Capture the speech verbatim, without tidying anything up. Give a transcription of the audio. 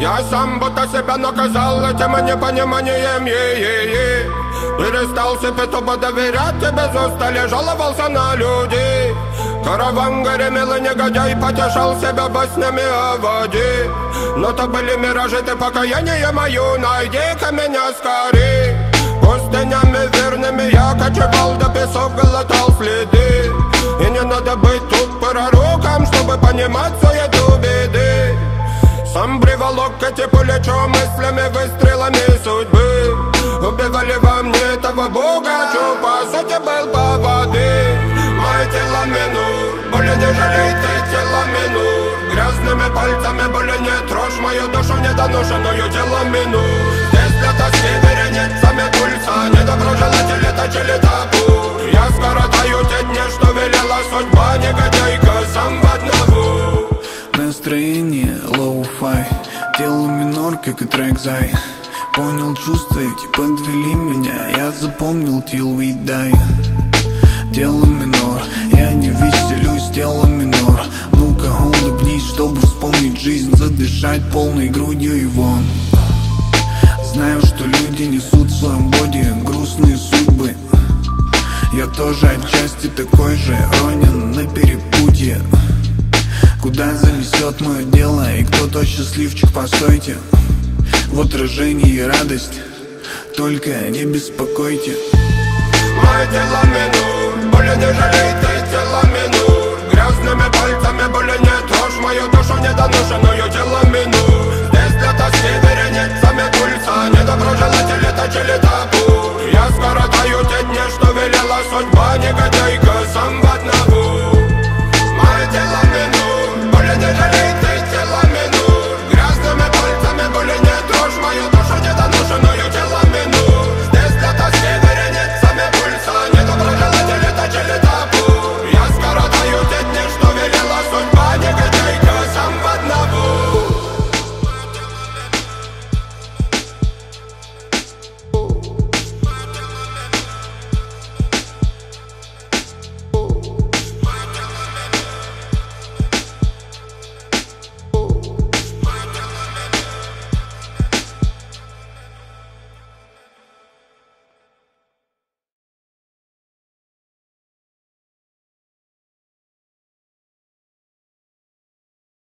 Я сам будто себя наказал этим непониманием, е-е-е. Перестал себе тупо доверять, и без устали жаловался на людей. Караван гремел и негодяй потешал себя баснями о воде. Но то были миражи, ты покаяние мою, найди-ка меня скорей. Пустынями верными я кочевал, до песок глотал следы. И не надо быть тут пророком, чтобы понимать суету беды. Сам приволок эти плечо мыслями, выстрелами судьбы. Убивали во мне этого бога, что по сути был по воды. Мое тело минур, более не жалей ты тело минур. Грязными пальцами более не трожь мою душу недоношенную тело минур. Здесь для тоски вереницами пульса, недоброжелатели точили табур. Я скоротаю те дни, что велела судьба, негодяйка сам в одного. Настроение лоу-фай, тело минор, как и трек Зай. Понял чувства эти, подвели меня, я запомнил till we die. Тело минор, я не веселюсь, тело минор. Ну-ка улыбнись, чтобы вспомнить жизнь, задышать полной грудью и вон. Знаю, что люди несут в своем боди грустные судьбы. Я тоже отчасти такой же, ронен на перепутье. Куда занесет мое дело и кто тот счастливчик, постойте. В отражении радость, только не беспокойте. Мое тело минур, более не жалей ты тело минур.